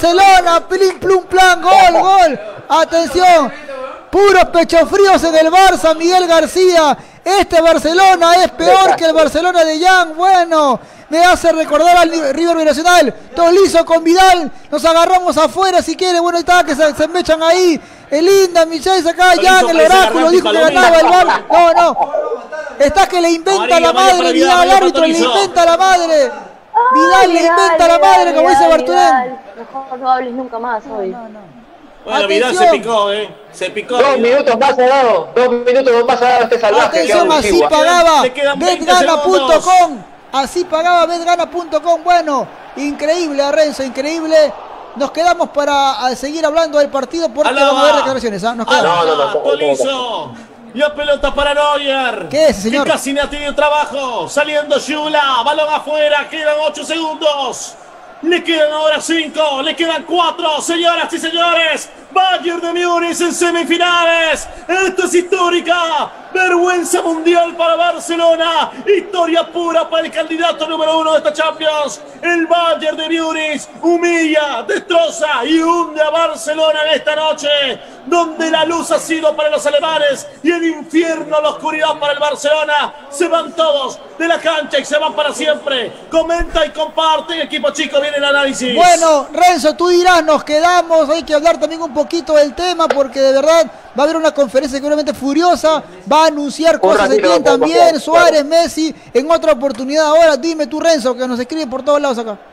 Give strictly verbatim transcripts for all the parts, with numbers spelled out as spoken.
Barcelona, plin, plum, plan, gol, gol. Atención, puros pechos fríos en el Barça, Miguel García. Este Barcelona es peor que el Barcelona de Jan. Bueno, me hace recordar al River Binacional. Tolizo con Vidal, nos agarramos afuera si quiere. Bueno, ahí está, que se, se mechan ahí. El Linda, Michel, acá Jan, el oráculo, dijo que ganaba el Bar. No, no. Está que le inventa la madre, Vidal al árbitro, le inventa la madre. Vidal le inventa la madre, como dice Bartolén. Mejor no hables nunca más hoy. No, no. Bueno, Vidal se picó, eh. Se picó. Dos minutos más ha dado. Dos minutos más ha dado este salvaje. Atención, así pagaba betgana punto com. Así pagaba betgana punto com. Bueno, increíble, Renzo, increíble. Nos quedamos para seguir hablando del partido porque Alaba. vamos a ver declaraciones. ¿eh? Nos quedamos. No, no, no, no, Tolizo. La pelota para Neuer. ¿Qué es, señor? Que casi no ha tenido trabajo. Saliendo Yula. Balón afuera. Quedan ocho segundos. Le quedan ahora cinco. Le quedan cuatro. Señoras y señores. Bayern de Múnich en semifinales. Esto es histórica. Vergüenza mundial para Barcelona. Historia pura para el candidato número uno de esta Champions. El Bayern de Múnich humilla, destroza y hunde a Barcelona en esta noche, donde la luz ha sido para los alemanes y el infierno, la oscuridad para el Barcelona. Se van todos de la cancha y se van para siempre. Comenta y comparte. Equipo chico, viene el análisis. Bueno, Renzo, tú dirás, nos quedamos. Hay que hablar también un poquito del tema porque de verdad va a haber una conferencia seguramente furiosa. Va a anunciar cosas de quién también. Suárez, Messi, en otra oportunidad. Ahora dime tú, Renzo, que nos escriben por todos lados acá.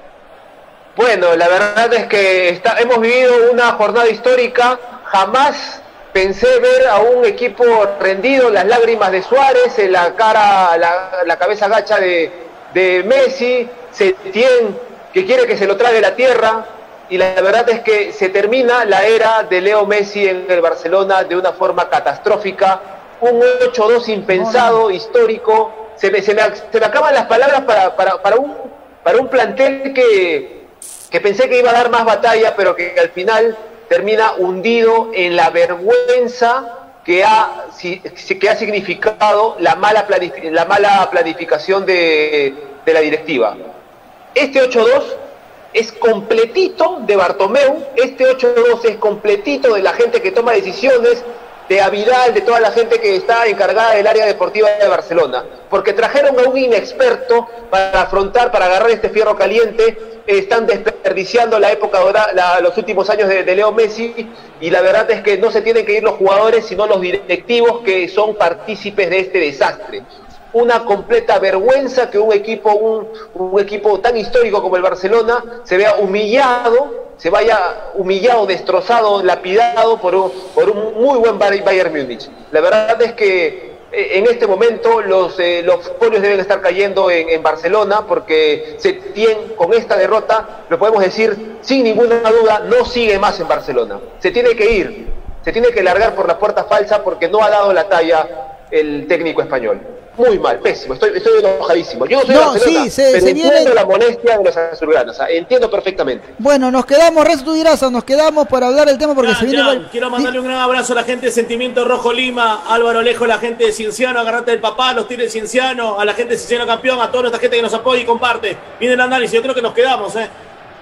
Bueno, la verdad es que está, hemos vivido una jornada histórica. Jamás pensé ver a un equipo rendido, las lágrimas de Suárez, en la cara, la, la cabeza gacha de, de Messi, Setién, que quiere que se lo trague la tierra. Y la verdad es que se termina la era de Leo Messi en el Barcelona de una forma catastrófica. Un ocho dos impensado, histórico. Se me, se me, se me acaban las palabras para, para, para, un, para un plantel que, que pensé que iba a dar más batalla, pero que al final termina hundido en la vergüenza que ha, que ha significado la mala, planific, la mala planificación de, de la directiva. Este ocho dos es completito de Bartomeu, este ocho dos es completito de la gente que toma decisiones, de Avidal, de toda la gente que está encargada del área deportiva de Barcelona, porque trajeron a un inexperto para afrontar, para agarrar este fierro caliente. Están desperdiciando la época, la, los últimos años de, de Leo Messi, y la verdad es que no se tienen que ir los jugadores, sino los directivos que son partícipes de este desastre. Una completa vergüenza que un equipo, un, un equipo tan histórico como el Barcelona se vea humillado, se vaya humillado, destrozado, lapidado por un, por un muy buen Bayern Múnich. La verdad es que en este momento los, eh, los folios deben estar cayendo en, en Barcelona, porque Setién, con esta derrota, lo podemos decir sin ninguna duda, no sigue más en Barcelona. Se tiene que ir, se tiene que largar por la puerta falsa porque no ha dado la talla el técnico español. Muy mal, pésimo, estoy, estoy enojadísimo. Yo no soy no, Barcelona, sí, se, pero se entiendo viene... la molestia de los azulgranas, o sea, entiendo perfectamente. Bueno, nos quedamos, Renzo, tú dirás, nos quedamos para hablar del tema porque ya, se viene... ya. Quiero mandarle un gran abrazo a la gente de Sentimiento Rojo Lima, Álvaro Alejo, la gente de Cienciano, Agarrate del Papá, los Tigres de Cienciano, a la gente de Cienciano Campeón, a toda nuestra gente que nos apoya y comparte. Viene el análisis, yo creo que nos quedamos, eh.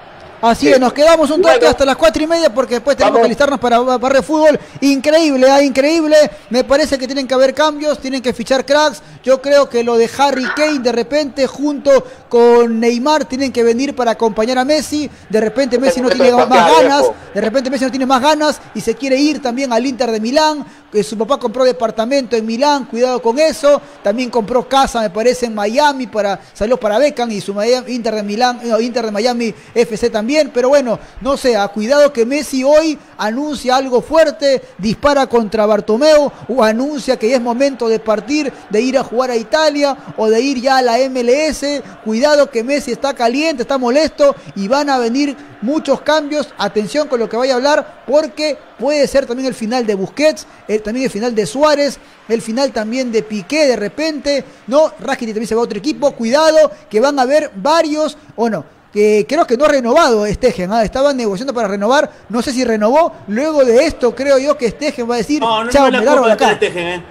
Así sí. es, nos quedamos un toque bueno. hasta las cuatro y media porque después tenemos Vamos. que alistarnos para barrer fútbol. Increíble, ¿eh? increíble. Me parece que tienen que haber cambios, tienen que fichar cracks. Yo creo que lo de Harry Kane de repente junto con Neymar tienen que venir para acompañar a Messi. De repente Messi no tiene más ganas, de repente Messi no tiene más ganas y se quiere ir también al Inter de Milán. Que su papá compró departamento en Milán, cuidado con eso. También compró casa, me parece, en Miami para saludos para Beckham y su Miami, Inter de Milán, no, Inter de Miami F C también. Pero bueno, no sé, a cuidado que Messi hoy anuncia algo fuerte, dispara contra Bartomeu o anuncia que ya es momento de partir, de ir a jugar a Italia o de ir ya a la M L S. Cuidado que Messi está caliente, está molesto y van a venir muchos cambios. Atención con lo que vaya a hablar porque puede ser también el final de Busquets, el, también el final de Suárez, el final también de Piqué de repente, no, Rakitic también se va a otro equipo, cuidado que van a haber varios, o no, que creo que no ha renovado Stegen, ¿eh? Estaban negociando para renovar, no sé si renovó, luego de esto creo yo que Stegen va a decir, no, no, chao, no me largo de acá. Stegen, ¿eh?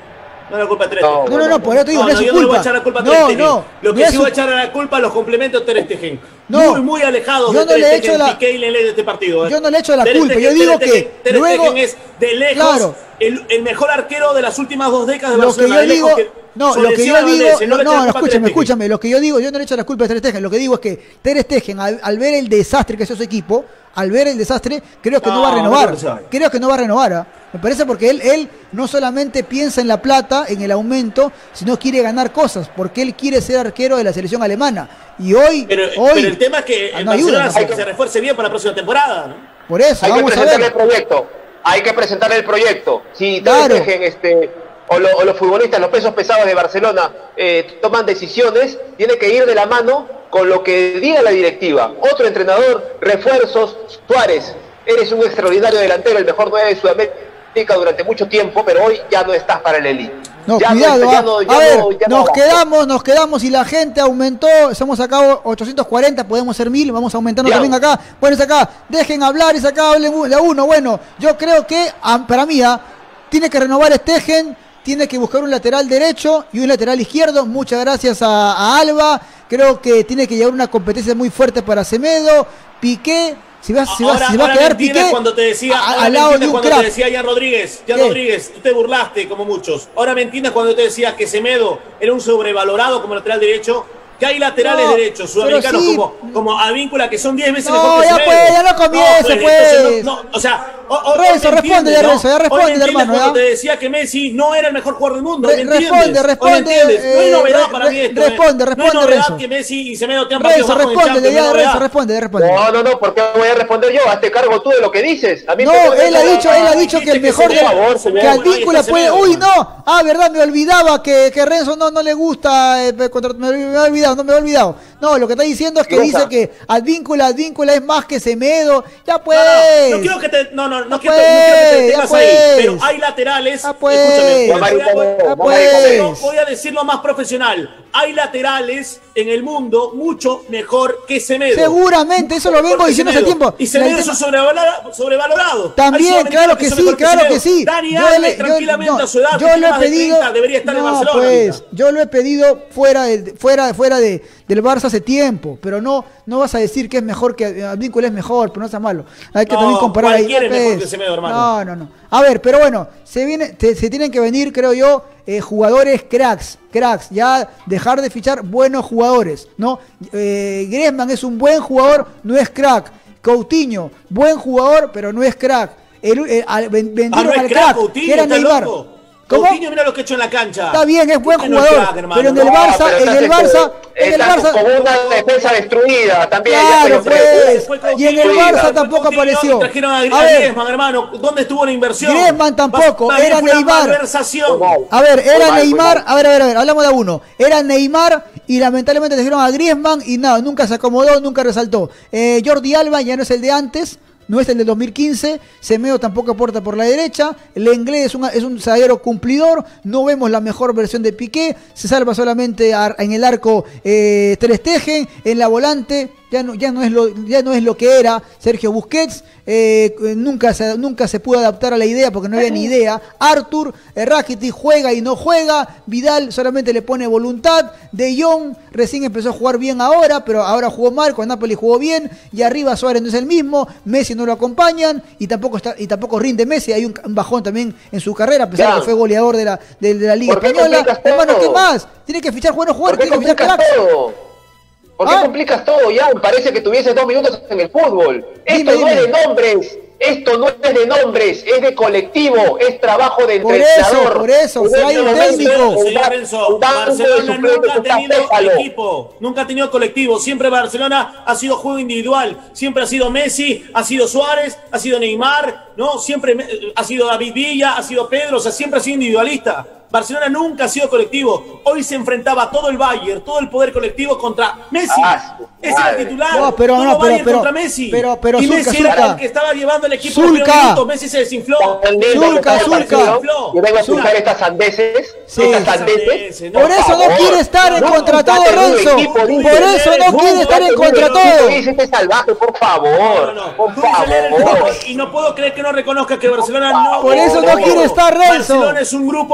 No es la culpa de Ter Stegen. No, no, no, por eso te digo, no, no es su yo culpa. No le voy a echar la culpa a Ter No, Stegen. no. Lo que no sí su... voy a echar a la culpa a los complementos de Ter Stegen. No. Muy, muy alejados Yo de no Ter le Stegen, echo la... Piqué y Lele de este partido. ¿eh? Yo no le echo la Ter culpa, Stegen, yo digo Ter que Stegen, Ter luego... Stegen es de lejos Claro. el, el mejor arquero de las últimas dos décadas de Lo Barcelona. que yo digo... Que no, lo que yo Valdés, digo... no, No, le echo la no, culpa a Ter escúchame, Stegen. escúchame. Lo que yo digo, yo no le echo la culpa a Ter Stegen. Lo que digo es que Ter Stegen, al, al ver el desastre que es su equipo, al ver el desastre, creo que no, no va a renovar. No creo que no va a renovar. ¿eh? Me parece porque él, él no solamente piensa en la plata, en el aumento, sino quiere ganar cosas, porque él quiere ser arquero de la selección alemana. Y hoy... Pero, hoy, pero el tema es que el no Barcelona ayuda, se, no. se refuerce bien para la próxima temporada, ¿no? Por eso, hay vamos que a presentar ver. el proyecto. Hay que presentar el proyecto. Si Claro. Ter Stegen, este, o, lo, o los futbolistas, los pesos pesados de Barcelona eh, toman decisiones, tiene que ir de la mano con lo que diga la directiva. Otro entrenador, refuerzos, Suárez. Eres un extraordinario delantero, el mejor nueve de Sudamérica durante mucho tiempo, pero hoy ya no estás para el elite. No, ya cuidado, no, ya ah. no, ya a ver, no, ya nos no quedamos, nos quedamos y la gente aumentó, somos acá ochocientos cuarenta, podemos ser mil, vamos aumentando ya. también acá. Bueno, es acá, dejen hablar, es acá, hablen de uno. Bueno, yo creo que, para mí, ah, tiene que renovar Stegen, tiene que buscar un lateral derecho y un lateral izquierdo. Muchas gracias a, a Alba, creo que tiene que llevar una competencia muy fuerte para Semedo, Piqué. Si va, si va, ahora, si va a quedar Piqué cuando te decía, a, al lado de un cuando crack. te decía Jan Rodríguez, Jan ¿Qué? Rodríguez, tú te burlaste como muchos. Ahora me entiendes cuando te decía que Semedo era un sobrevalorado como lateral derecho. Que hay laterales No, derechos sudamericanos sí. como, como Advíncula que son diez veces No, mejor que ya Semedo. pues, ya no comience, pues, pues. entonces no, no, o sea, o, o, Renzo, hoy me responde entiendes, ya, Renzo, ya Hoy me responde, entiendes hermano, cuando ya. te decía que Messi no era el mejor jugador del mundo. Re- ¿me entiendes? responde, Hoy me responde, entiendes. No hay eh, novedad re- para mí re- esto. eh. responde, No responde, hay novedad Renzo. que Messi y Semedo tengan partidos Renzo, bajos en responde, Champions, ya, no hay Renzo, novedad. responde, responde. No, no, no, ¿por qué voy a responder yo? Hazte cargo tú de lo que dices. A mí No, me- él ha dicho, él ha dicho que el mejor Por de, favor, señor. que Ahí Advíncula está puede. Semedo, Uy, hermano. no. Ah, verdad, me olvidaba que, que Renzo no, no le gusta. eh, contra- me, me he olvidado, no me he olvidado. No, lo que está diciendo es que Rosa. dice que Advíncula, Advíncula es más que Semedo. Ya pues. No, no, no quiero que te, no, no, no, Ya quiero, no quiero que pues, te ya tengas pues. ahí, pero hay laterales. Ya pues. Escúchame, Ya voy a- voy a- pues. voy a decirlo- pues. voy a decirlo más profesional. Hay laterales en el mundo mucho mejor que Semedo. Seguramente, eso lo vengo Mejor que diciendo hace Semedo. tiempo. Y Semedo La- es un sobrevalorado. sobrevalorado. También, Hay claro sudamericanos que son sí, mejor claro Semedo. que sí. Dani Yo Alves, le- yo- tranquilamente no, a su edad, yo tiene lo he más de pedido. treinta, debería estar en No, Barcelona. pues, ahorita. yo lo he pedido fuera, del- fuera, fuera de, del Barça hace tiempo, pero no, no vas a decir que es mejor, que Advíncula es mejor, pero no sea malo. Hay que No, también comparar ahí. cualquiera es pues. mejor que Semedo, hermano. No, no, no. A ver, pero bueno, se viene, te- se tienen que venir, creo yo, eh, jugadores cracks, cracks, ya dejar de fichar buenos jugadores, ¿no? Eh, Griezmann es un buen jugador, no es crack. Coutinho, buen jugador, pero no es crack. El, el- al- ven- Ah, vendieron no es al crack, crack, Coutinho, que era está Neymar. loco. ¿Cómo? Coutinho, mira lo que ha hecho en la cancha. Está bien, es buen Que no es jugador, crack, hermano. pero en el No, Barça, pero en estás el este- Barça, en el estás Barça, con una defensa destruida también. ya claro, fue- fue- pues, Fue y en el Coutinho, Barça fue tampoco Coutinho, apareció. y trajeron a, A a ver, Griezmann, hermano. ¿Dónde estuvo la inversión? Griezmann tampoco, Más- más bien era fue una Neymar. malversación. Mal. A ver, Muy era mal, muy Neymar, mal. a ver, a ver, a ver, hablamos de uno. Era Neymar y lamentablemente trajeron a Griezmann y nada, nunca se acomodó, nunca resaltó. Eh, Jordi Alba ya no es el de antes, no es el del dos mil quince. Semedo tampoco aporta por la derecha. Lenglet es un, es un zaguero cumplidor. No vemos la mejor versión de Piqué. Se salva solamente a- en el arco eh, Ter Stegen. En la volante ya no, ya no, es, lo, ya no es lo que era Sergio Busquets. Eh, nunca, se, nunca se pudo adaptar a la idea porque no había ni idea. Arthur, eh, Rakitic juega y no juega. Vidal solamente le pone voluntad. De Jong recién empezó a jugar bien ahora, pero ahora jugó mal. Con Napoli jugó bien. Y arriba Suárez no es el mismo. Messi no lo acompañan. Y tampoco, está, y tampoco rinde Messi. Hay un, un bajón también en su carrera, a pesar Ya. de que fue goleador de la, de, de la Liga ¿Por qué Española. complicas todo? Hermano, ¿qué más? Tiene que fichar buenos ¿Por jugadores. qué Tiene que fichar complicas cracks. todo? ¿Por qué ¿Ah? complicas todo, Jan? Parece que tuvieses dos minutos en el fútbol. Esto Dime, no es dime. de nombres. Esto no es de nombres, es de colectivo, es trabajo de Por entrenador. eso, por eso, Es si hay un de- técnico. un Señor ba- Renzo, un banco de Barcelona suplentes, nunca ha un tenido tapézalo. equipo, nunca ha tenido colectivo. Siempre Barcelona ha sido juego individual. Siempre ha sido Messi, ha sido Suárez, ha sido Neymar, ¿no? Siempre me- ha sido David Villa, ha sido Pedro, o sea, siempre ha sido individualista. Barcelona nunca ha sido colectivo. Hoy se enfrentaba todo el Bayern, todo el poder colectivo contra Messi. Ah, su Ese era el madre. titular. No, pero todo no, pero- Bayern pero- contra Messi. pero- pero y Zulka, Messi era Zulka. el que estaba llevando el equipo en Zulka. los primeros minutos. Messi se desinfló. Zulka, Zulka. Yo vengo a escuchar estas sandeces, Sí. estas sandeces. No, Por eso no favor. quiere estar en No, contra todo, date un Renzo. equipo, dice. Por eso no No, quiere estar en Date un contra equipo, todo. dice este salvaje, por favor. No, no, Por tú dices leer el favor. grupo y no puedo creer que no reconozca que Barcelona no. Por eso no quiere estar Renzo. Barcelona es un grupo de, ex-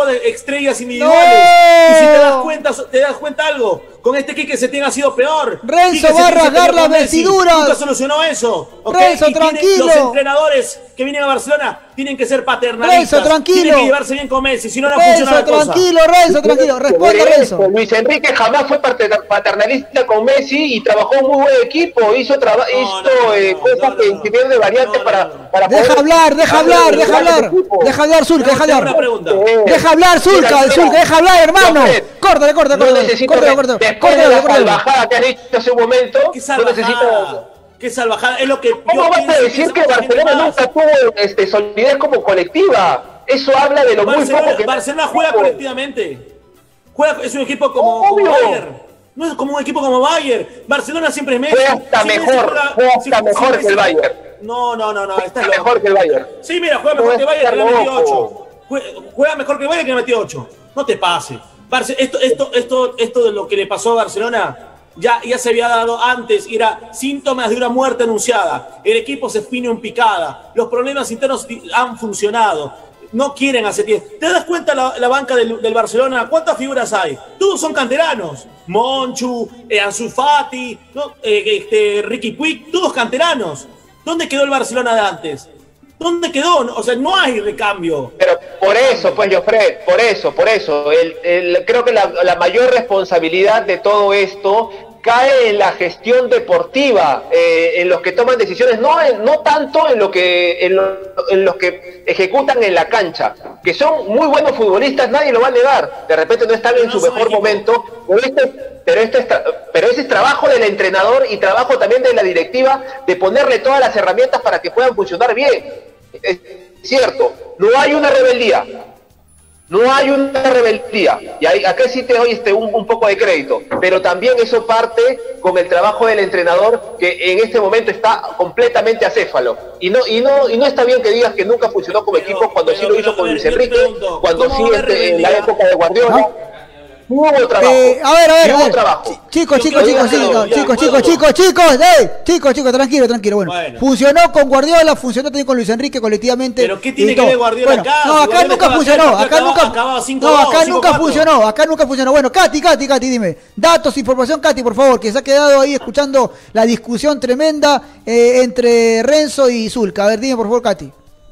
estrellas individuales. ¡No! Y si te das cuenta, te das cuenta algo, con este Quique Setién ha sido peor. Renzo va a rasgar las vestiduras. Nunca solucionó eso. ¿Okay? Renzo, y tranquilo. Los entrenadores que vienen a Barcelona tienen que ser paternalistas. Renzo, tranquilo. Tienen que llevarse bien con Messi, si no, no Renzo, funciona la cosa. tranquilo, Renzo, tranquilo. Responde, Renzo. Luis Enrique jamás fue paternalista con Messi y trabajó un muy buen equipo. Hizo, traba No, hizo no, no, eh, no, cosas no, no, que no. sirvieron de variante No, no, para, no. para Deja poder- hablar, deja hablar, deja darle hablar. equipo. Deja hablar, Zulka, deja Una hablar. pregunta. Deja hablar, Zulka, Mira, Zulka, mira. deja hablar, hermano. Jofre, Córtale, córtale, No córtale. necesito, Córtale, córtale. después de Córtale, la córtale. salvajada que has dicho hace un momento, ¿Qué no salvajada? necesito... ¿Qué salvajada? Es lo que ¿Cómo yo vas pienso a decir que mucha gente Barcelona más. nunca tuvo este, solidez como colectiva? Eso habla de lo muy Barcelona, poco que... Barcelona juega colectivamente. Juega, es un equipo como, Obvio. como Bayern. No es como un equipo como Bayern. Barcelona siempre es Messi. Fue hasta Si Messi mejor, juega- fue hasta si- si mejor Messi- que el Bayern. No, no, no, no. Estás Está loco. mejor que el Bayern. Sí, mira, juega mejor No que el Bayern, estás que le metió loco. ocho. Jue- Juega mejor que el Bayern, que le metió ocho. No te pase. Barce- Esto, esto, esto, esto de lo que le pasó a Barcelona ya, ya se había dado antes. Y era síntomas de una muerte anunciada. El equipo se fue en picada. Los problemas internos di- han funcionado. No quieren hacer tiempo. ¿Te das cuenta la, la banca del, del Barcelona? ¿Cuántas figuras hay? Todos son canteranos. Monchu, eh, Ansu Fati, ¿no? eh, este, Ricky Puig, todos canteranos. ¿Dónde quedó el Barcelona de antes? ¿Dónde quedó? O sea, no hay recambio. Pero por eso, pues, Jofre, por eso, por eso. El, el- creo que la, la mayor responsabilidad de todo esto cae en la gestión deportiva, eh, en los que toman decisiones, no, en- no tanto en, lo que, en, lo- en los que ejecutan en la cancha, que son muy buenos futbolistas, nadie lo va a negar. De repente no están Pero en no su son mejor equipo. momento, pero este, pero, este es tra- pero ese es trabajo del entrenador y trabajo también de la directiva de ponerle todas las herramientas para que puedan funcionar bien. Es cierto, no hay una rebeldía, no hay una rebeldía, y ahí, acá sí te doy este, un, un poco de crédito, pero también eso parte con el trabajo del entrenador, que en este momento está completamente acéfalo, y no y no y no está bien que digas que nunca funcionó como Pero- equipo cuando pero- sí lo pero, hizo a con ver, Luis yo te Enrique, pregunto, cuando ¿cómo sí va a haber este, en la rebeldía? época de Guardiola, hubo trabajo. Eh, a ver, a ver, y a hubo ver. trabajo. Ch- Chicos, Yo chicos, quiero chicos, verlo, chicos, ya, chicos, ¿puedo? chicos, chicos, chicos, ey, chicos, chicos, tranquilo, tranquilo. Bueno, Bueno. funcionó con Guardiola, funcionó también con Luis Enrique colectivamente. Pero ¿qué tiene y que todo. ver Guardiola Bueno, acá? No, Si acá Guardiola nunca estaba funcionó, acá, acá acababa- nunca, acababa cinco no, dos, acá cinco nunca cuatro. funcionó, acá nunca funcionó. Bueno, Katy, Katy, Katy, dime, datos, información, Katy, por favor, que se ha quedado ahí escuchando la discusión tremenda eh, entre Renzo y Zulka. A ver, dime, por favor, Katy.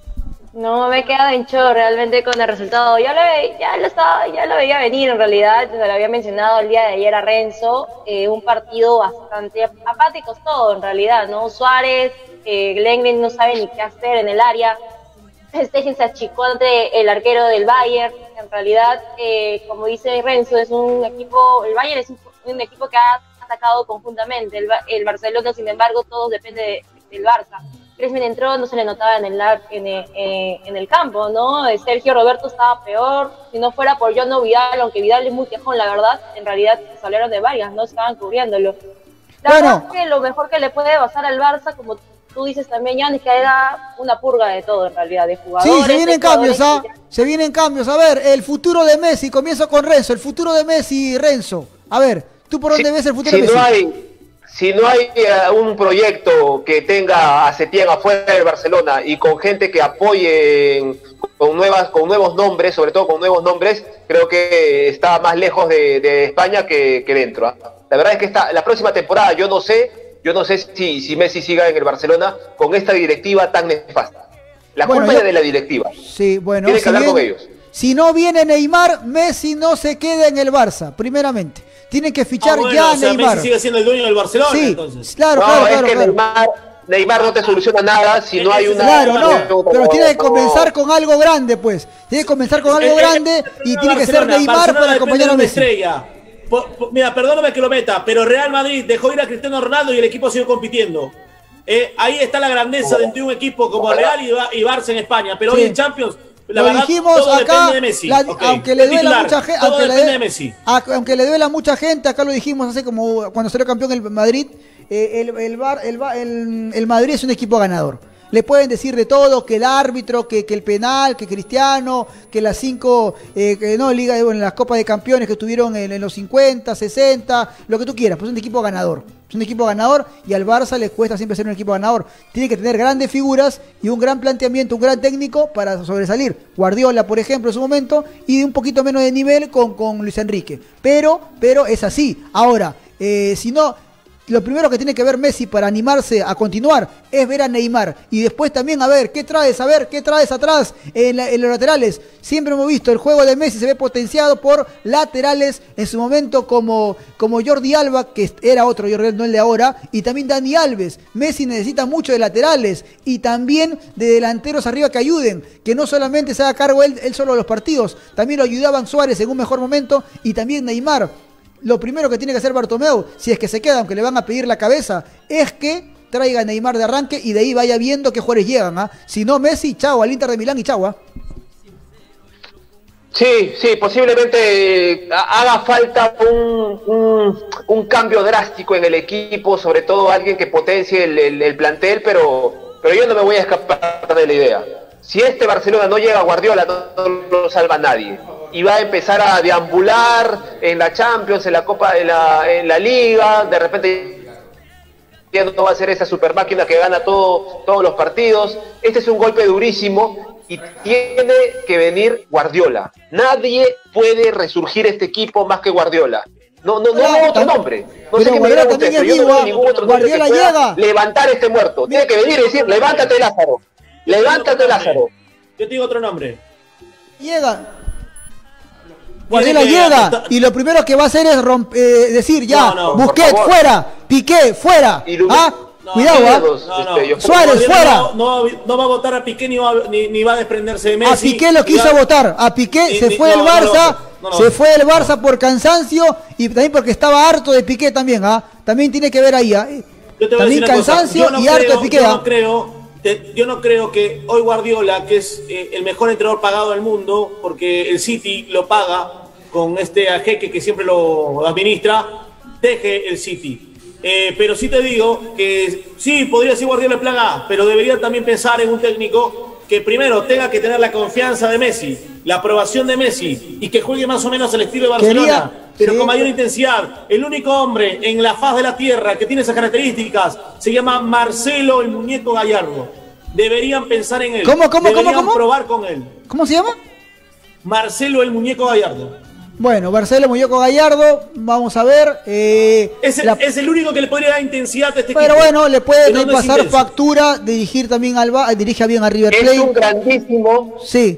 No me he quedado en shock realmente con el resultado. Ya lo, ve- ya lo, estaba, ya lo veía venir en realidad, se lo había mencionado el día de ayer a Renzo, eh, un partido bastante apático todo en realidad, ¿no? Suárez, eh, Lenglen no sabe ni qué hacer en el área, Stegen se achicó ante el arquero del Bayern, en realidad, eh, como dice Renzo, es un equipo, el Bayern es un, un equipo que ha atacado conjuntamente, el, Ba- el Barcelona sin embargo todo depende de- del Barça. Griezmann entró, no se le notaba en el, ar- en el, eh, en el campo, ¿no? Sergio Roberto estaba peor, si no fuera por Jono Vidal, aunque Vidal es muy quejón, la verdad, en realidad se hablaron de varias, ¿no? Estaban cubriéndolo. La Bueno. verdad es que lo mejor que le puede pasar al Barça, como tú dices también, Jan, es que haga una purga de todo, en realidad, de jugadores. Sí, se vienen de cambios, ¿ah? jugadores que- Se vienen cambios. A ver, el futuro de Messi, comienzo con Renzo, el futuro de Messi, Renzo. A ver, ¿tú por dónde Si- ves el futuro si de Messi? no hay si no hay eh, un proyecto que tenga a Setién afuera del Barcelona y con gente que apoye en- con nuevas con nuevos nombres, sobre todo con nuevos nombres, creo que está más lejos de, de España que, que dentro. ¿ah? La verdad es que esta, la próxima temporada yo no sé, yo no sé si, si Messi siga en el Barcelona con esta directiva tan nefasta. La Bueno, culpa yo- es de la directiva. Sí, bueno, Tiene que si, hablar con bien- ellos. si no viene Neymar, Messi no se queda en el Barça, primeramente. Tienen que fichar Ah, bueno, ya o sea, Neymar. Messi sigue siendo el dueño del Barcelona, Sí, entonces. claro, No, claro, es claro. que claro. Neymar, Neymar no te soluciona nada si no hay una... Claro, no, no, pero tiene que no. comenzar con algo grande, pues. Tiene que comenzar con algo Eh, eh, grande y tiene que ser Barcelona, Neymar Barcelona para depende acompañar de a una Messi. estrella. Po- po- mira, perdóname que lo meta, pero Real Madrid dejó ir a Cristiano Ronaldo y el equipo siguió compitiendo. Eh, ahí está la grandeza de un equipo como Real y, Ba- y Barça en España, pero Sí. hoy en Champions, la Lo verdad, dijimos todo acá, depende de Messi. la- Ok, aunque le duela titular, a mucha gente, todo aunque, le depende dé- de Messi. a- aunque le duela a mucha gente, acá lo dijimos hace como cuando salió campeón el Madrid, eh, el, el, Bar- el, Ba- el- el Madrid es un equipo ganador. le pueden decir de todo, que el árbitro, que, que el penal, que Cristiano, que las cinco, eh, que, no, Liga, bueno, las Copas de Campeones que tuvieron en, en los cincuenta, sesenta, lo que tú quieras, pues es un equipo ganador. Es un equipo ganador y al Barça le cuesta siempre ser un equipo ganador. Tiene que tener grandes figuras y un gran planteamiento, un gran técnico para sobresalir. Guardiola, por ejemplo, en su momento, y un poquito menos de nivel con, con Luis Enrique. Pero, pero es así. Ahora, eh, si no... Lo primero que tiene que ver Messi para animarse a continuar es ver a Neymar y después también a ver qué traes, a ver qué traes atrás en, la, en los laterales. Siempre hemos visto el juego de Messi se ve potenciado por laterales en su momento como, como Jordi Alba, que era otro Jordi Alba, no el de ahora, y también Dani Alves. Messi necesita mucho de laterales y también de delanteros arriba que ayuden, que no solamente se haga cargo él, él solo de los partidos, también lo ayudaban Suárez en un mejor momento y también Neymar. Lo primero que tiene que hacer Bartomeu, si es que se queda, aunque le van a pedir la cabeza, es que traiga a Neymar de arranque y de ahí vaya viendo qué jugadores llegan. ¿eh? Si no, Messi, chau, al Inter de Milán y chau. ¿eh? Sí, sí, posiblemente haga falta un, un, un cambio drástico en el equipo, sobre todo alguien que potencie el, el, el plantel, pero, pero yo no me voy a escapar de la idea. Si este Barcelona no llega a Guardiola, no, no lo salva nadie. Y va a empezar a deambular en la Champions, en la Copa, en la, en la Liga, de repente ya no va a ser esa super máquina que gana todo, todos los partidos. Este es un golpe durísimo y tiene que venir Guardiola. Nadie puede resurgir este equipo más que Guardiola. No, no, no, no otro nombre. No sé qué me dirán ustedes, pero yo no veo ningún otro nombre que pueda levantar este muerto. Tiene que venir y decir, levántate Lázaro, levántate Lázaro. Yo te digo otro nombre. Llega. Guardiola llega y lo primero que va a hacer es romper, eh, decir ya, no, no, Busquets fuera, Piqué fuera, ¿ah? No, cuidado, ¿ah? No, no. Este, Suárez fuera. No, no, no va a votar a Piqué ni va, ni, ni va a desprenderse de Messi. A Piqué lo quiso va... votar, a Piqué ni, se ni, fue no, el Barça, no, no, no, se fue el Barça por cansancio y también porque estaba harto de Piqué también, ¿ah? También tiene que ver ahí, ¿eh? También cansancio no y creo, harto de Piqué. Yo no creo. Yo no creo que hoy Guardiola, que es eh, el mejor entrenador pagado del mundo, porque el City lo paga con este jeque que siempre lo administra, deje el City. Eh, pero sí te digo que sí, podría ser Guardiola el plan A, pero debería también pensar en un técnico que primero tenga que tener la confianza de Messi, la aprobación de Messi y que juegue más o menos al estilo de Barcelona. Quería, pero sí, con mayor intensidad. El único hombre en la faz de la tierra que tiene esas características se llama Marcelo el Muñeco Gallardo. Deberían pensar en él. ¿Cómo, cómo, Deberían cómo, cómo? probar con él. ¿Cómo se llama? Marcelo el Muñeco Gallardo. Bueno, Marcelo Muñeco Gallardo, vamos a ver. Eh, es, el, la... es el único que le podría dar intensidad a este Pero equipo. bueno, le puede no pasar es factura, dirigir también al Barça, dirige bien a River Plate. Es un grandísimo. Sí.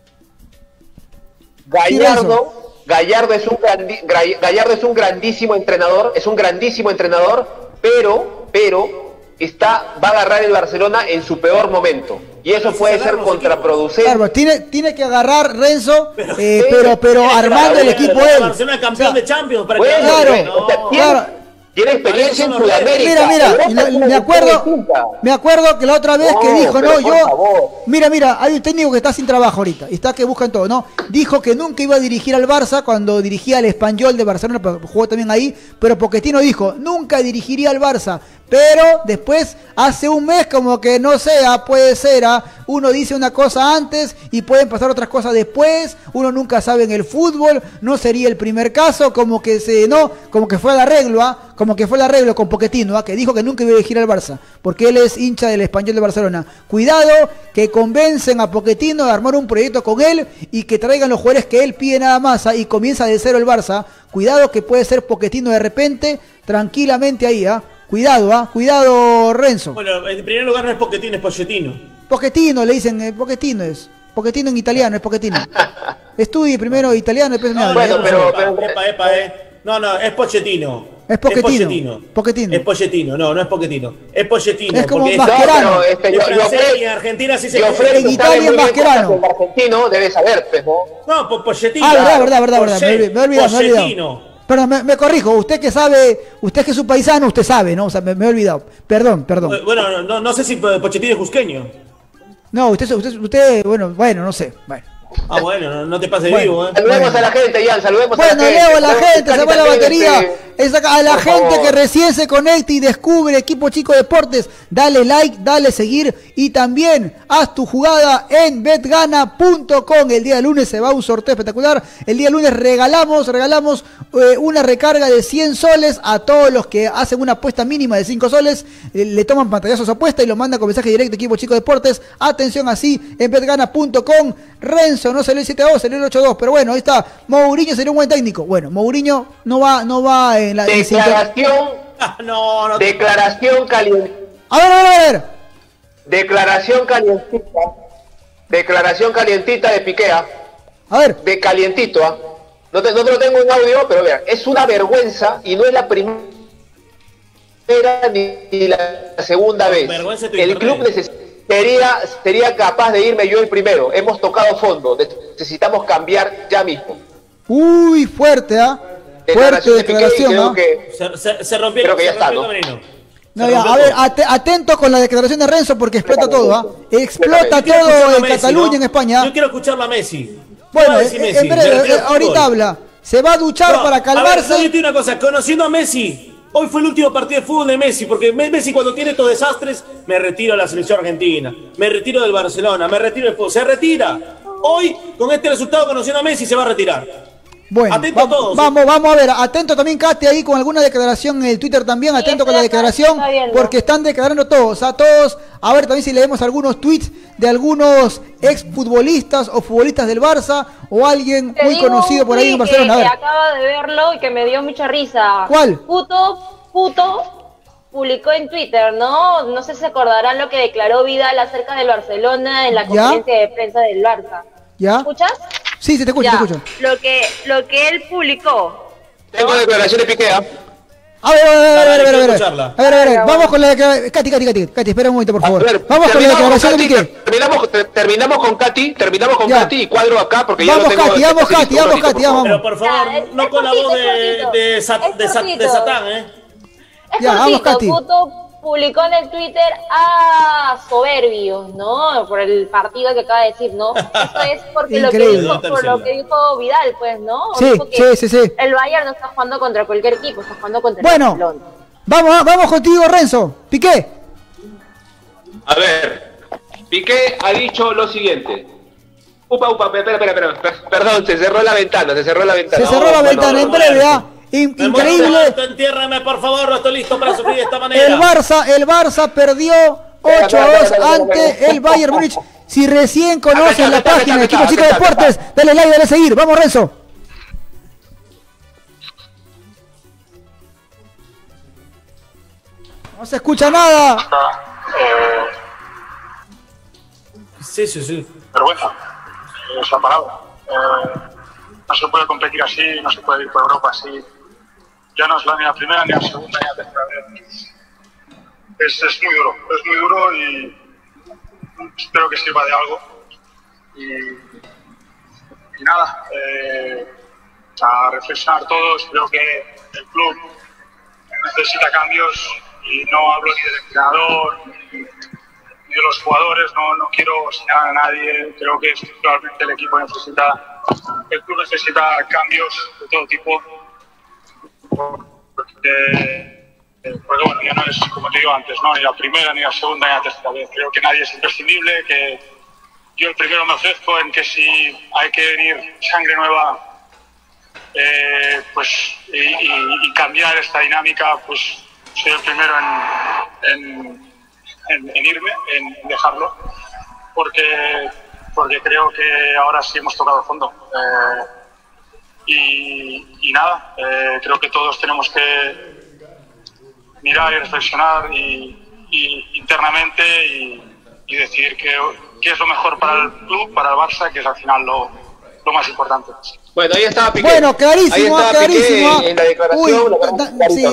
Gallardo. Sí, Gallardo es un grandi, Gallardo es un grandísimo entrenador, es un grandísimo entrenador, pero, pero está, va a agarrar el Barcelona en su peor momento. Y eso puede ser contraproducente. Claro, tiene, tiene que agarrar Renzo, pero, eh, pero, pero armando el equipo él. Barcelona campeón o sea, de Champions. Para bueno, que claro, no, o sea, tiene, claro. Tiene experiencia en Sudamérica. Mira, mira, me, me acuerdo, me acuerdo que la otra vez no, que dijo, no, yo, favor. mira, mira, hay un técnico que está sin trabajo ahorita, y está que buscan todo, ¿no? Dijo que nunca iba a dirigir al Barça cuando dirigía al Espanyol de Barcelona, jugó también ahí, pero Pochettino dijo, nunca dirigiría al Barça. Pero después, hace un mes, como que no sea, puede ser, ¿ah? Uno dice una cosa antes y pueden pasar otras cosas después, uno nunca sabe en el fútbol, no sería el primer caso, como que se, no, como que fue el arreglo, ¿ah? Como que fue el arreglo con Pochettino, ¿ah? Que dijo que nunca iba a dirigir al Barça, porque él es hincha del Espanyol de Barcelona. Cuidado, que convencen a Pochettino de armar un proyecto con él y que traigan los jugadores que él pide nada más, ¿ah? Y comienza de cero el Barça. Cuidado que puede ser Pochettino de repente, tranquilamente ahí, ¿ah? Cuidado, ¿ah? ¿eh? Cuidado, Renzo. Bueno, en primer lugar no es Pochettino, es Pochettino. Pochettino, le dicen, eh, Pochettino es. Pochettino en italiano, es Pochettino. Estudie primero italiano, después... No, bueno, pero... pero epa, epa, eh. No, no, es Pochettino. Es Pochettino. Es Pochettino. Es Pochettino, no, no es Pochettino. Es Pochettino. Es como porque Mascherano. Es, no, este, yo, en Francia y en Argentina sí se... En Italia es Mascherano. El argentino debe saber, pues, ¿no? No, pues Pochettino. Ah, verdad, verdad, verdad, verdad. Me he olvidado, me he olvidado. Pero me, me corrijo, usted que sabe, usted que es un paisano, usted sabe, ¿no? O sea, me, me he olvidado. Perdón, perdón. Bueno, no, no sé si Pochettino es cusqueño. No, usted, usted, usted, bueno, bueno, no sé. Bueno. Ah, bueno, no, no te pases Bueno, vivo, ¿eh? Saludemos Bueno. a la gente, Jan, saludemos Bueno, a la gente. Leo, la Saludemos gente, a se va la también, batería. este, Es acá, a la por gente favor. que recién se conecta y descubre Equipo Chico Deportes, dale like, dale seguir y también haz tu jugada en betgana punto com. El día lunes se va un sorteo espectacular. El día lunes regalamos, regalamos eh, una recarga de cien soles a todos los que hacen una apuesta mínima de cinco soles. Eh, le toman pantallazos a apuesta y lo mandan con mensaje directo Equipo Chico Deportes. Atención así en betgana punto com. Renzo no salió el siete a dos, salió el ocho a dos, pero bueno, ahí está. Mourinho sería un buen técnico. Bueno, Mourinho no va, no va en la en Declaración, Ah, no, no. declaración caliente. A ver, a ver, a ver. Declaración calientita. Declaración calientita de Piqué, ¿ah? A ver. De calientito, ¿ah? No te, no te lo tengo en audio, pero vean, es una vergüenza y no es la primera ni, ni la segunda vez. Vergüenza tu El internet. club neces- sería, sería capaz de irme yo el primero. Hemos tocado fondo, necesitamos cambiar ya mismo. Uy, fuerte, ¿ah? Fuerte Declaración de Piqué, y declaración, creo ¿ah? que Se, se, se rompió, Creo que se ya está, rompió ¿no? el camerino. No, Se ya, rompió a ver, todo. at- atento con la declaración de Renzo porque explota todo, ¿ah? Explota Yo quiero escucharlo todo a en Messi, Cataluña, ¿no? en España. Yo quiero escucharlo a Messi. Bueno, ¿Qué va a decir eh, Messi? en Me breve, refiero eh, al ahorita fútbol. habla. Se va a duchar No, para a ver, calmarse. yo te digo una cosa, conociendo a Messi, hoy fue el último partido de fútbol de Messi, porque Me- Messi cuando tiene estos desastres, me retiro a la selección argentina, me retiro del Barcelona, me retiro del fútbol, se retira. Hoy, con este resultado, conociendo a Messi, se va a retirar. Bueno, Atento va- a todos, vamos, vamos a ver, atento también Katy ahí con alguna declaración en el Twitter también, Sí, atento con estoy la acá, declaración, estoy viendo. porque están declarando todos, a todos, a ver también si leemos algunos tweets de algunos exfutbolistas o futbolistas del Barça o alguien Te muy digo conocido un por ahí en tweet Barcelona, a que, ver. que acabo de verlo y que me dio mucha risa. ¿Cuál? Puto, puto, publicó en Twitter, ¿no? No sé si se acordarán lo que declaró Vidal acerca del Barcelona en la ¿Ya? conferencia de prensa del Barça. ¿Ya? ¿Escuchas? Sí, sí, te escucho, Ya, te escucho. Lo que, lo que él publicó. tengo declaración de Piqué, ¿ah? A ver, a ver, a ver, a ver, a ver, a ver, quiero a ver, escucharla. a ver, a ver, Venga, vamos vamos. con la declaración, Katy, Katy, Katy, Katy, espera un momento, por A favor. ver, Vamos con la terminamos declaración de Katy, Piqué. Terminamos, ter- terminamos con Katy, terminamos con Ya. Katy y cuadro acá porque ya Vamos, lo tengo. Katy, vamos, listo, Katy, un vamos, ratito, Katy, por favor. vamos. Pero por favor, Ya, es- no es con la voz cortito, de, es cortito. de, Sat- Es de, Sat- de cortito. Satán, ¿eh? Es Ya, vamos, cortito, Katy. Puto publicó en el Twitter a soberbios, ¿no? Por el partido que acaba de decir, ¿no? Eso es porque lo que Increíble. dijo, por lo que dijo Vidal, pues, ¿no? Sí, Dijo que sí, sí, sí. el Bayern no está jugando contra cualquier equipo, está jugando contra el Bueno, Barcelona. vamos, vamos contigo, Renzo. Piqué. A ver, Piqué ha dicho lo siguiente. Upa, upa, espera, espera, espera, espera, perdón, se cerró la ventana, se cerró la ventana. Se cerró la no, ventana no, en no, breve, no. ¿ah? In- Me muero Increíble. muerto, entiérrame, por favor, no estoy listo para sufrir de esta manera. El Barça, el Barça perdió ocho a dos ante el Bayern Múnich. Si recién conoces Acá está, la acá está, página de acá Equipo está, Chico acá está, acá Deportes, dale like, dale seguir. Vamos, Renzo. No se escucha nada. Eh, Sí, sí, sí. vergüenza, eh, es la palabra. Eh, no se puede competir así, no se puede ir por Europa así. Ya no es la, ni la primera, ni la segunda, ni la tercera vez. Es, es muy duro, es muy duro y espero que sirva de algo. Y, y nada, eh, a reflexionar todos. Creo que el club necesita cambios y no hablo ni del entrenador ni ni de los jugadores, no, no quiero señalar a nadie. Creo que estructuralmente el equipo necesita, el club necesita cambios de todo tipo, porque, porque bueno, ya no es como te digo antes, ¿no? Ni la primera, ni la segunda, ni la tercera vez. Creo que nadie es imprescindible, que yo el primero me ofrezco en que si hay que venir sangre nueva, eh, pues y, y, y cambiar esta dinámica, pues soy el primero en, en En, en irme, en dejarlo, porque, porque creo que ahora sí hemos tocado fondo. Eh, y, y nada, eh, creo que todos tenemos que mirar y reflexionar y, y internamente y, y decidir qué, qué es lo mejor para el club, para el Barça, que es al final lo, lo más importante. Bueno, ahí estaba Piqué. Bueno, clarísimo, Ahí estaba clarísimo. Piqué en la declaración. Uy, la verdad, da- clarito, sí, ¿no?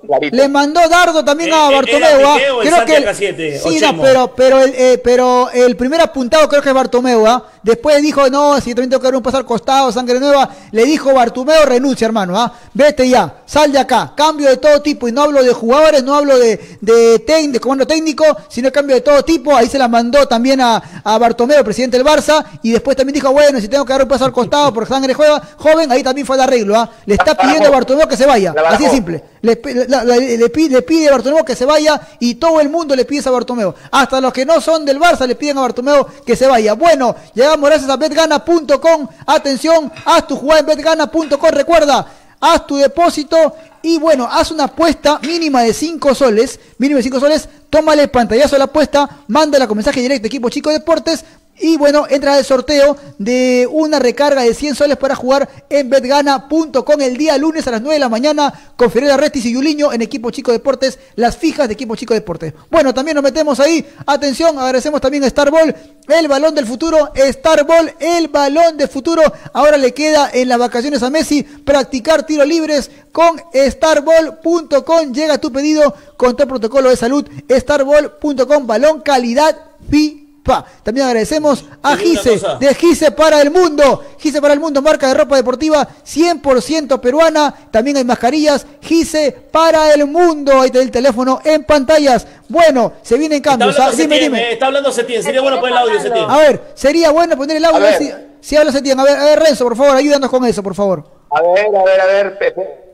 Le mandó dardo también a Bartomeu. ¿Ah? Creo que el, sí, no, pero, pero, el, eh, pero el primer apuntado creo que es Bartomeu. ¿Ah? Después dijo, no, si también tengo que dar un paso al costado, sangre nueva. Le dijo Bartomeu, renuncia, hermano. ¿Ah? Vete ya, sal de acá. Cambio de todo tipo. Y no hablo de jugadores, no hablo de, de, de, de comando técnico, sino cambio de todo tipo. Ahí se la mandó también a, a Bartomeu, presidente del Barça. Y después también dijo, bueno, si tengo que dar un paso al costado porque sangre juega, joven, ahí también fue el arreglo. ¿Ah? Le está pidiendo a Bartomeu que se vaya. Así de simple. Le, la, la, le, pide, le pide a Bartomeu que se vaya y todo el mundo le pide a Bartomeu. Hasta los que no son del Barça le piden a Bartomeu que se vaya. Bueno, llegamos gracias a betgana punto com. Atención, haz tu jugada en betgana punto com. Recuerda, haz tu depósito y bueno, haz una apuesta mínima de cinco soles. Mínima de cinco soles. Tómale pantallazo a la apuesta. Mándala con mensaje directo Equipo Chico Deportes. Y bueno, entra al sorteo de una recarga de cien soles para jugar en betgana punto com el día lunes a las nueve de la mañana con Ferreira Restis y Yuliño en Equipo Chico Deportes, las fijas de Equipo Chico Deportes. Bueno, también nos metemos ahí. Atención, agradecemos también a Starball, el balón del futuro. Starball, el balón del futuro. Ahora le queda en las vacaciones a Messi practicar tiros libres con starball punto com. Llega tu pedido con todo el protocolo de salud. starball punto com, balón calidad FIFA. También agradecemos a Gise, de Gise para el mundo. Gise para el mundo, marca de ropa deportiva cien por ciento peruana. También hay mascarillas. Gise para el mundo. Ahí te doy el teléfono en pantallas. Bueno, se vienen cambios. Está hablando dime, Setién, dime. Eh, está hablando Setién. Sería bueno poner el audio, Setién. A ver, sería bueno poner el audio. Si, si habla Setién. A ver, a ver, Renzo, por favor, ayúdanos con eso, por favor. A ver, a ver, a ver, Pepe.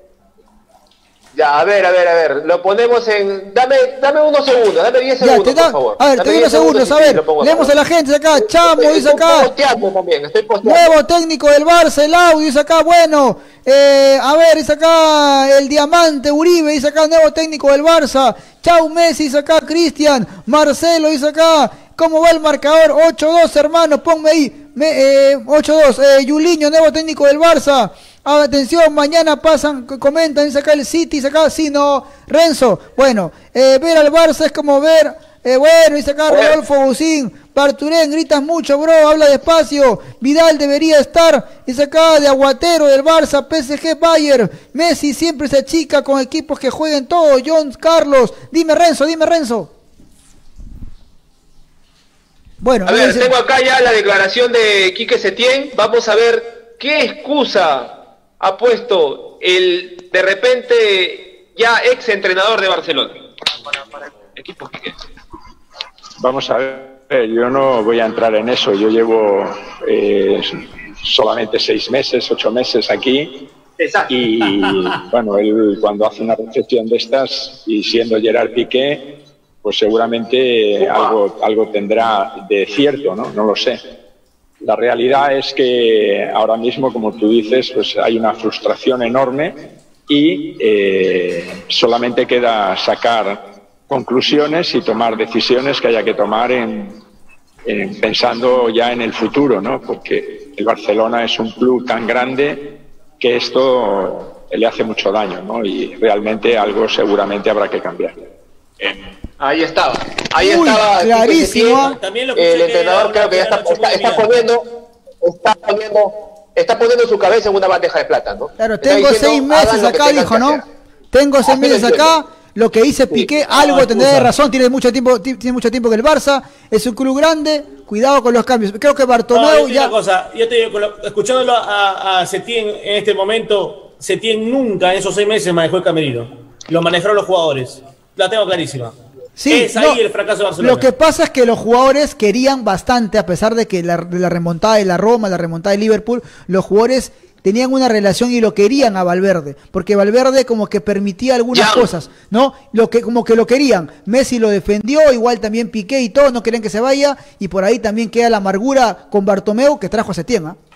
Ya, a ver, a ver, a ver, lo ponemos en... Dame, dame unos segundos, dame diez segundos, ya, te da, por favor. A ver, te doy unos segundos, a ver, leemos a la gente acá, Chamo, estoy, dice acá... Estoy posteando también, estoy posteando. Nuevo técnico del Barça, el audio, dice acá, bueno, eh, a ver, dice acá, el Diamante, Uribe, dice acá, nuevo técnico del Barça, Chau Messi, dice acá, Cristian, Marcelo, dice acá, ¿cómo va el marcador? ocho dos, hermano, ponme ahí, me, eh, ocho dos, eh, Yuliño, nuevo técnico del Barça. Ah, atención, mañana pasan, comentan, dice acá el City, dice acá, sí, no, Renzo, bueno, eh, ver al Barça es como ver, eh, bueno, dice acá Rodolfo Bucín, Barturén, gritas mucho, bro, habla despacio, Vidal debería estar, dice acá de Aguatero del Barça, P S G, Bayern, Messi siempre se achica con equipos que jueguen todo, John Carlos, dime Renzo, dime Renzo. Bueno, a ver, dice... tengo acá ya la declaración de Quique Setién, vamos a ver qué excusa ha puesto el de repente ya ex entrenador de Barcelona. Equipo Quique. Vamos a ver, yo no voy a entrar en eso. Yo llevo eh, solamente seis meses, ocho meses aquí. Exacto. Y bueno, él cuando hace una reflexión de estas y siendo Gerard Piqué, pues seguramente algo, algo tendrá de cierto, ¿no? No lo sé. La realidad es que ahora mismo, como tú dices, pues hay una frustración enorme y eh, solamente queda sacar conclusiones y tomar decisiones que haya que tomar en, en, pensando ya en el futuro, ¿no? Porque el Barcelona es un club tan grande que esto le hace mucho daño, ¿no? Y realmente algo seguramente habrá que cambiar. Ahí estaba, ahí Uy, estaba. Clarísimo. También lo el entrenador creo que ya está, está, está poniendo, está poniendo, está poniendo su cabeza en una bandeja de plata, ¿no? Claro, tengo diciendo, seis meses acá, dijo, ¿no? Tengo seis meses acá. Lo que dice Piqué, sí, algo no, tendrá de razón, tiene mucho tiempo, tiene mucho tiempo que el Barça, es un club grande, cuidado con los cambios. Creo que Bartomeu no, yo ya... Una cosa, yo te digo, escuchándolo a, a Setién en este momento, Setién nunca en esos seis meses manejó el camerino. Lo manejaron los jugadores. La tengo clarísima. Sí, es ahí no, el fracaso de Barcelona. Lo que pasa es que los jugadores querían bastante, a pesar de que la, de la remontada de la Roma, la remontada de Liverpool, los jugadores tenían una relación y lo querían a Valverde, porque Valverde como que permitía algunas ya. cosas, ¿no? Lo que como que lo querían. Messi lo defendió, igual también Piqué y todos no querían que se vaya, y por ahí también queda la amargura con Bartomeu que trajo a Setién, ¿eh?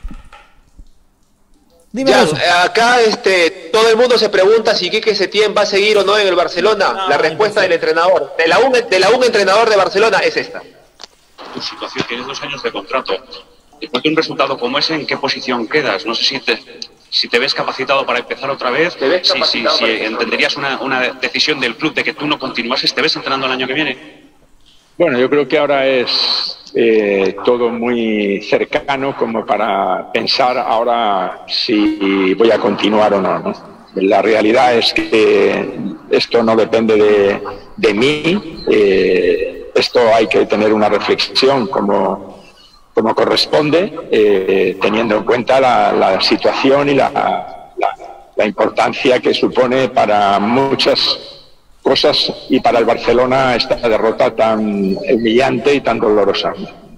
Dime ya, eso. Acá este, todo el mundo se pregunta si Quique Setién va a seguir o no en el Barcelona. No, la respuesta del entrenador, de la, un, de la un entrenador de Barcelona es esta. Tu situación, tienes dos años de contrato. Después de un resultado como ese, ¿en qué posición quedas? No sé si te, si te ves capacitado para empezar otra vez, si, si, si entenderías una, una decisión del club de que tú no continuases, ¿te ves entrenando el año que viene? Bueno, yo creo que ahora es eh, todo muy cercano como para pensar ahora si voy a continuar o no, ¿no? La realidad es que esto no depende de, de mí, eh, esto hay que tener una reflexión como, como corresponde, eh, teniendo en cuenta la, la situación y la, la, la importancia que supone para muchas cosas y para el Barcelona esta derrota tan humillante y tan dolorosa.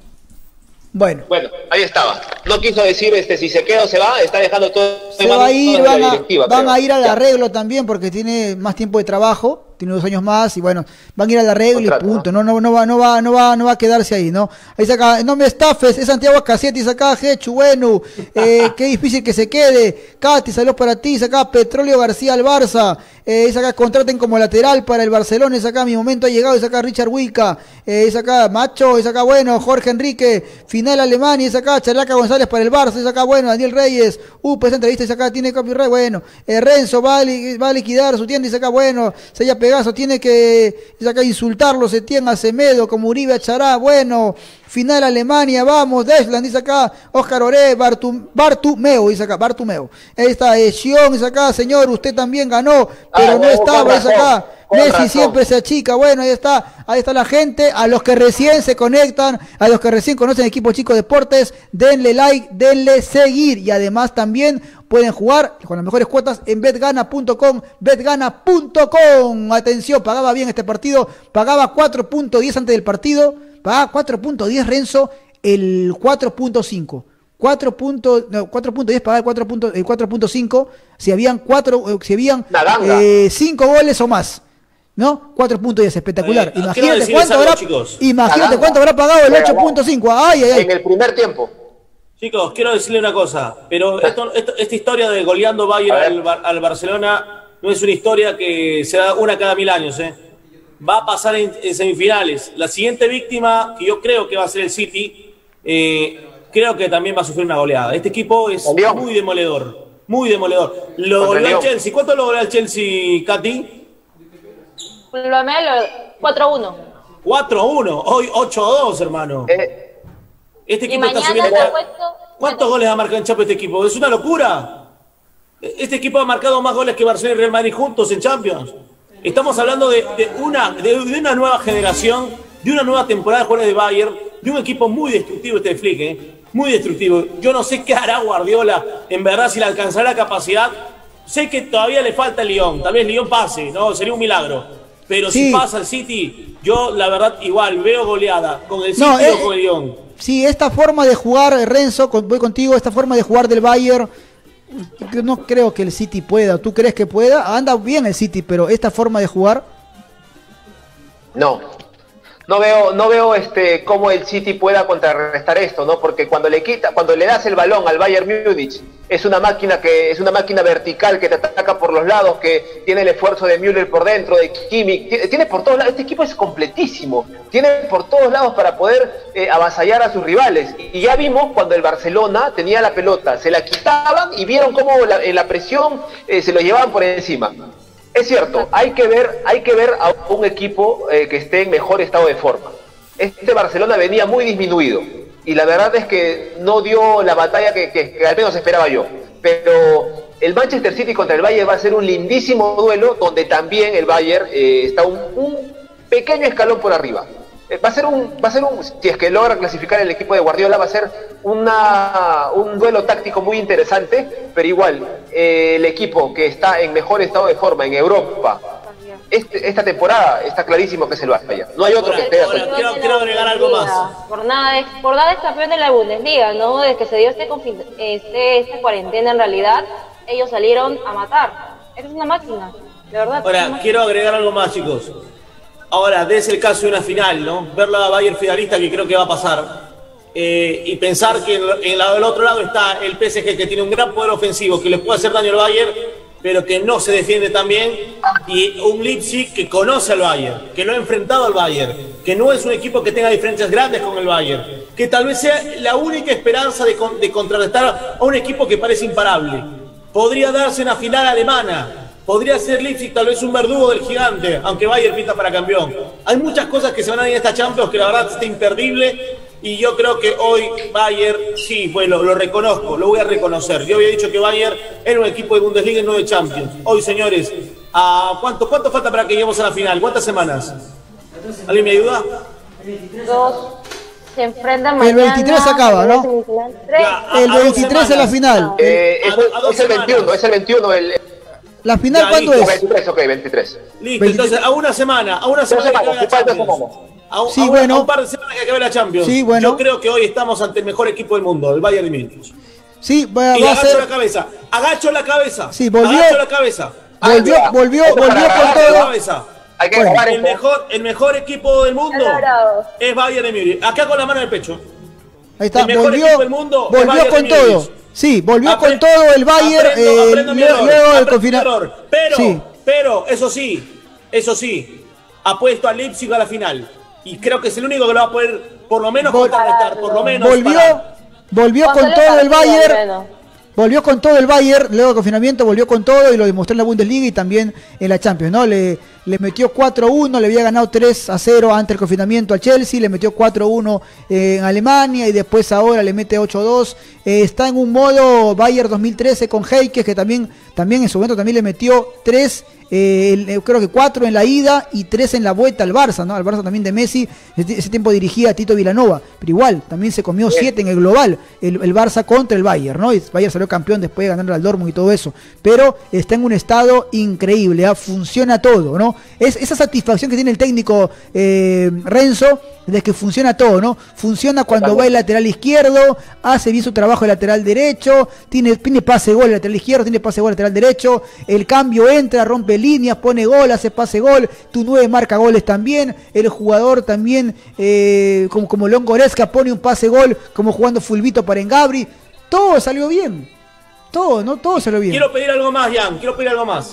Bueno. Bueno, ahí estaba. No quiso decir este si se queda o se va, está dejando todo. Se va a ir, van, a, van a ir al arreglo también porque tiene más tiempo de trabajo, tiene dos años más y bueno, van a ir al arreglo Contrato, y punto, no, no, no va, no va, no va, no va a quedarse ahí, ¿no? Ahí saca, no me estafes, es Santiago Casetti, saca Jechu, bueno, eh, qué difícil que se quede, Katy, saludos para ti, saca Petróleo García al Barça, eh, saca contraten como lateral para el Barcelona, saca mi momento ha llegado, saca Richard Huica, eh, saca Macho, saca bueno, Jorge Enrique, final Alemania, saca Charlaca González para el Barça, saca bueno, Daniel Reyes, uh, pues esta entrevista saca tiene copyright, bueno, eh, Renzo va a, va a liquidar su tienda y saca bueno, Sella Pegaso tiene que saca insultarlo, Setién Acemedo, como Uribe Achará, bueno, final Alemania, vamos, Desland, dice acá, Oscar Oré, Bartum, Bartumeo, dice acá, Bartumeo, ahí está, eh, Xion, dice acá, señor, usted también ganó, pero ah, no estaba, dice acá, Messi siempre se achica, bueno, ahí está, ahí está la gente, a los que recién se conectan, a los que recién conocen Equipo Chico Deportes, denle like, denle seguir, y además también pueden jugar con las mejores cuotas en betgana punto com, betgana punto com, atención, pagaba bien este partido, pagaba cuatro punto diez antes del partido, pagaba cuatro punto diez Renzo, el cuatro punto cinco, cuatro punto diez pagaba el cuatro punto cinco, si habían cuatro, si habían eh, cinco goles o más, ¿no? cuatro punto diez, espectacular. Eh, imagínate cuánto habrá, imagínate cuánto habrá pagado el ocho punto cinco, ay, ay, ay. En el primer tiempo. Chicos, quiero decirle una cosa, pero esto, esto, esta historia de goleando Bayern al, al Barcelona no es una historia que se da una cada mil años, ¿eh? Va a pasar en, en semifinales. La siguiente víctima, que yo creo que va a ser el City, eh, creo que también va a sufrir una goleada. Este equipo es muy demoledor, muy demoledor. Lo goleó el Chelsea. ¿Cuánto lo goleó el Chelsea, Katy? cuatro a uno. cuatro a uno, hoy ocho a dos, hermano. Eh. Este equipo está subiendo. ¿Cuántos goles ha marcado en Champions este equipo? Es una locura. Este equipo ha marcado más goles que Barcelona y Real Madrid juntos en Champions. Estamos hablando de, de, una, de, de una nueva generación, de una nueva temporada de jugadores de Bayern, de un equipo muy destructivo este Flick, ¿eh? Muy destructivo. Yo no sé qué hará Guardiola, en verdad, si le alcanzará la capacidad. Sé que todavía le falta el Lyon, tal vez Lyon pase, ¿no? Sería un milagro. Pero sí. Si pasa el City, yo la verdad igual veo goleada con el City no, eh, o con el Lyon. Sí, esta forma de jugar, Renzo, voy contigo, esta forma de jugar del Bayern, no creo que el City pueda. ¿Tú crees que pueda? Anda bien el City, pero esta forma de jugar... No. No veo, no veo este cómo el City pueda contrarrestar esto, ¿no? Porque cuando le quita, cuando le das el balón al Bayern Múnich, es una máquina que es una máquina vertical que te ataca por los lados, que tiene el esfuerzo de Müller por dentro, de Kimmich, tiene por todos lados. Este equipo es completísimo, tiene por todos lados para poder eh, avasallar a sus rivales. Y ya vimos cuando el Barcelona tenía la pelota, se la quitaban y vieron cómo la, en la presión eh, se lo llevaban por encima. Es cierto, hay que ver, hay que ver a un equipo eh, que esté en mejor estado de forma. Este Barcelona venía muy disminuido y la verdad es que no dio la batalla que, que, que al menos esperaba yo. Pero el Manchester City contra el Bayern va a ser un lindísimo duelo donde también el Bayern eh, está un, un pequeño escalón por arriba. Eh, va a ser un, va a ser un, si es que logra clasificar el equipo de Guardiola, va a ser una, un duelo táctico muy interesante, pero igual, eh, el equipo que está en mejor estado de forma en Europa, este, esta temporada está clarísimo que es el Bayern. No hay otro que esté. Quiero, quiero agregar algo más. Por nada, por nada es campeón de la Bundesliga, ¿no? Desde que se dio este, este, esta cuarentena, en realidad, ellos salieron a matar. Es una máquina, de verdad. Ahora, quiero agregar algo más, chicos. Ahora, desde el caso de una final, ¿no? Ver la Bayern finalista, que creo que va a pasar. Eh, y pensar que en la, del otro lado está el P S G, que tiene un gran poder ofensivo, que le puede hacer daño al Bayern, pero que no se defiende tan bien. Y un Leipzig que conoce al Bayern, que lo ha enfrentado al Bayern, que no es un equipo que tenga diferencias grandes con el Bayern, que tal vez sea la única esperanza de, de contrarrestar a un equipo que parece imparable. Podría darse una final alemana. Podría ser Leipzig tal vez un verdugo del gigante, aunque Bayern pinta para campeón. Hay muchas cosas que se van a ir en esta Champions que la verdad está imperdible. Y yo creo que hoy Bayern, sí, pues lo, lo reconozco, lo voy a reconocer. Yo había dicho que Bayern era un equipo de Bundesliga y no de Champions. Hoy, señores, ¿a cuánto, cuánto falta para que lleguemos a la final? ¿Cuántas semanas? ¿Alguien me ayuda? Dos. Se enfrentan mañana. El veintitrés acaba, ¿no? Ya, a- El a dos veintitrés es la semanas. final. Eh, A- es, a dos es el veintiuno, semanas. es el veintiuno, el, ¿La final Ya, cuándo listo, es? veintitrés, ok, veintitrés. Listo, entonces a una semana, a una semana semanas, que acabe la sí, falta Champions. semanas. A, un- Sí, a una- bueno. a un par de semanas que acabe la Champions. Sí, bueno. Yo creo que hoy estamos ante el mejor equipo del mundo, el Bayern de Múnich. Sí, va, Y va a agacho ser. la cabeza, agacho la cabeza. Sí, volvió- Agacho la cabeza. Volvió, Ah, volvió, esto volvió para con ganar, Agacho la todo. cabeza. Hay que Bueno. grabar El esto. mejor, el mejor equipo del mundo Bravo. es Bayern de Múnich. Acá con la mano en el pecho. Ahí está, El mejor volvió, equipo del mundo es volvió Bayern con de Múnich. todo. Sí, volvió Apre- con todo el Bayern aprendo- eh, aprendo mi luego, error, luego del aprendo mi confinamiento. error. Pero, Sí. pero, eso sí, eso sí, apuesto a Leipzig a la final. Y creo que es el único que lo va a poder, por lo menos, Vol- contrarrestar, por lo menos. Volvió, parar. volvió con Cuando le todo el partido, Bayern. bueno. Volvió con todo el Bayern, luego del confinamiento volvió con todo y lo demostró en la Bundesliga y también en la Champions, ¿no? Le, le metió cuatro a uno, le había ganado tres a cero antes del confinamiento al Chelsea, le metió cuatro a uno eh, en Alemania y después ahora le mete ocho a dos. Eh, está en un modo Bayern dos mil trece con Heikes, que también, también en su momento también le metió tres, eh, el- creo que cuatro en la ida y tres en la vuelta al Barça, ¿no? Al Barça también de Messi, ese, ese tiempo dirigía a Tito Vilanova, pero igual, también se comió siete en el global, el, el Barça contra el Bayern, ¿no? Y el Bayern salió campeón después de ganar al Dortmund y todo eso, pero está en un estado increíble, ¿ah? Funciona todo, ¿no? Es esa satisfacción que tiene el técnico eh, Renzo, de que funciona todo, ¿no? Funciona cuando va el lateral izquierdo, hace bien su trabajo el lateral derecho, tiene, tiene pase gol el lateral izquierdo, tiene pase gol el lateral derecho, el cambio entra, rompe líneas, pone gol, hace pase gol, tu nueve marca goles también, el jugador también, eh, como, como León Goretzka pone un pase gol, como jugando Fulvito para Engabri, todo salió bien, todo, ¿no? Todo salió bien. Quiero pedir algo más, Jan, quiero pedir algo más.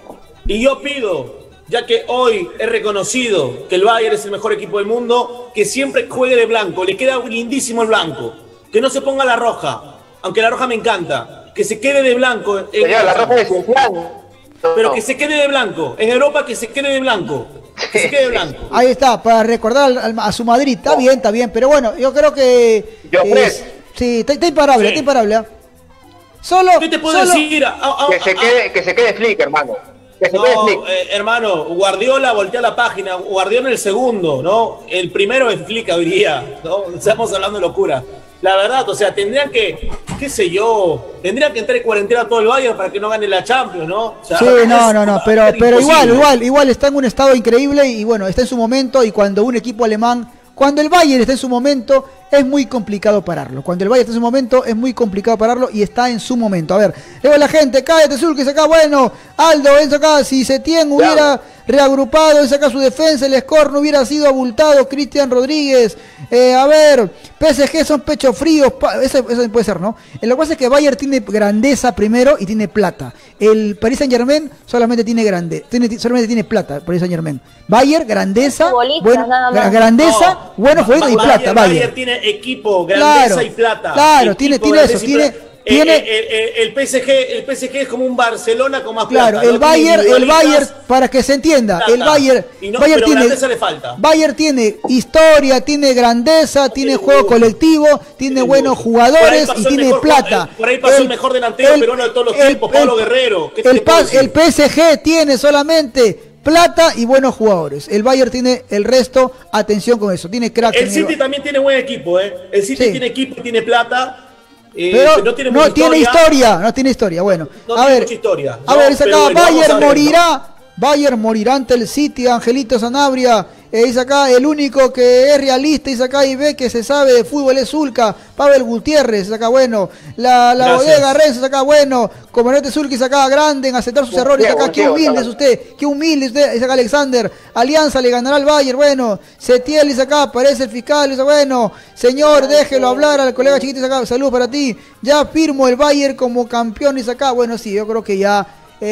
Y yo pido, ya que hoy he reconocido que el Bayern es el mejor equipo del mundo, que siempre juegue de blanco, le queda lindísimo el blanco, que no se ponga la roja, aunque la roja me encanta, que se quede de blanco. en- Señor, la roja es esencial. No, Pero no. que se quede de blanco, en Europa que se quede de blanco, que se quede de blanco. Ahí está, para recordar al- al- a su Madrid, está bien, está bien, pero bueno, yo creo que... Yo, eh, Fred. sí, está, está imparable, Sí. está imparable. ¿ah? Solo... ¿Qué te puedo solo- decir? A- a- Que se a- quede, que se quede Flick, hermano. Que se No, quede Flick. eh, hermano, Guardiola voltea la página, Guardiola el segundo, ¿no? El primero es Flick hoy día, ¿no? Estamos hablando de locura. La verdad, o sea, tendrían que, qué sé yo, tendrían que entrar en cuarentena todo el Bayern para que no gane la Champions, ¿no? O sea, Sí, no, es- no, no, va a pero, ser pero igual, imposible. igual, igual está en un estado increíble y bueno, está en su momento y cuando un equipo alemán, cuando el Bayern está en su momento, es muy complicado pararlo. Cuando el Bayern está en su momento, es muy complicado pararlo y está en su momento. A ver, luego la gente, cállate, Zulkis acá, bueno, Aldo, Enzo acá, si Setién hubiera reagrupado, Enzo acá su defensa, el score no hubiera sido abultado, Cristian Rodríguez, eh, a ver, P S G son pechos fríos, pa- eso, eso puede ser, ¿no? Lo que pasa es que Bayern tiene grandeza primero y tiene plata. El Paris Saint Germain solamente tiene grande, tiene, solamente tiene plata, Paris Saint Germain. Bayern, grandeza, Futbolistas, bueno, nada más. gra- grandeza, No, buenos Ba- futbolistas y Bayern- plata, Bayern. Bayern tiene equipo, grandeza Claro, y plata. claro, tiene- Equipo, tiene grandeza eso, y tiene- plata. Eh, tiene- eh, eh, el P S G, el P S G es como un Barcelona con más Claro, plata. el ¿no? Bayern, Tiene el Bayern, individualistas, para que se entienda, el plata. Bayern, Y no- Bayern pero tiene, grandeza le falta. Bayern tiene historia, tiene grandeza, tiene juego colectivo, tiene buenos jugadores Por ahí pasó y el tiene mejor plata. ju- por ahí pasó el mejor delantero peruano de todos los tiempos, Pablo Guerrero. ¿Qué te el, puedo pa- decir? el P S G tiene solamente plata y buenos jugadores. El Bayern tiene el resto, atención con eso, tiene cracks. El en City también tiene buen equipo, ¿eh? El City Sí. tiene equipo y tiene plata. eh, Pero no tiene, no mucha tiene historia, no tiene historia. Bueno, No a tiene ver, mucha historia. a No, ver, dice acá, pero bueno, vamos a Bayern ver, morirá, Bayern morirá ante el City, Angelito Sanabria. Eh, dice acá, el único que es realista, dice acá y ve que se sabe de fútbol es Zulka, Pavel Gutiérrez, dice acá, bueno, la, la Gracias. bodega Renzo, dice acá, bueno, comandante Zulka, dice acá, grande en aceptar sus errores, dice acá, qué Diego, humilde es usted, qué humilde es usted, dice acá Alexander, Alianza le ganará al Bayern, bueno, Setiel, dice acá, aparece el fiscal, dice, bueno, señor, déjelo hablar al colega chiquito, dice acá, saludos para ti, ya firmo el Bayern como campeón, dice acá, bueno, sí, yo creo que ya,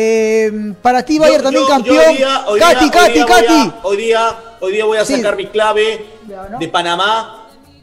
eh, para ti Bayern Yo- también yo- campeón, yo hoy día- hoy Katy, día- Katy, hoy día voy a- Katy. Hoy día, hoy día voy a Sí. sacar mi clave Ya, ¿no? de Panamá.